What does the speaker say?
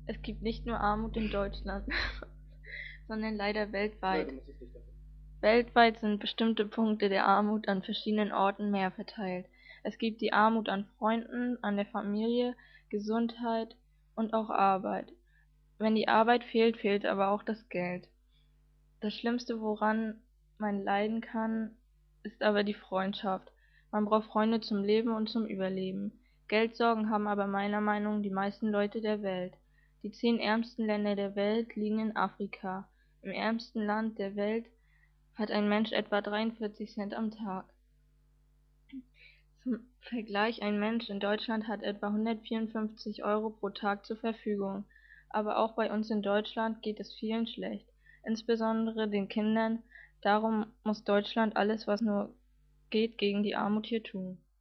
Es gibt nicht nur Armut in Deutschland, sondern leider weltweit. Weltweit sind bestimmte Punkte der Armut an verschiedenen Orten mehr verteilt. Es gibt die Armut an Freunden, an der Familie, Gesundheit und auch Arbeit. Wenn die Arbeit fehlt, fehlt aber auch das Geld. Das Schlimmste, woran man leiden kann, ist aber die Freundschaft. Man braucht Freunde zum Leben und zum Überleben. Geldsorgen haben aber meiner Meinung nach die meisten Leute der Welt. Die 10 ärmsten Länder der Welt liegen in Afrika. Im ärmsten Land der Welt hat ein Mensch etwa 43 Cent am Tag. Zum Vergleich, ein Mensch in Deutschland hat etwa 154 Euro pro Tag zur Verfügung. Aber auch bei uns in Deutschland geht es vielen schlecht, insbesondere den Kindern. Darum muss Deutschland alles, was nur geht, gegen die Armut hier tun.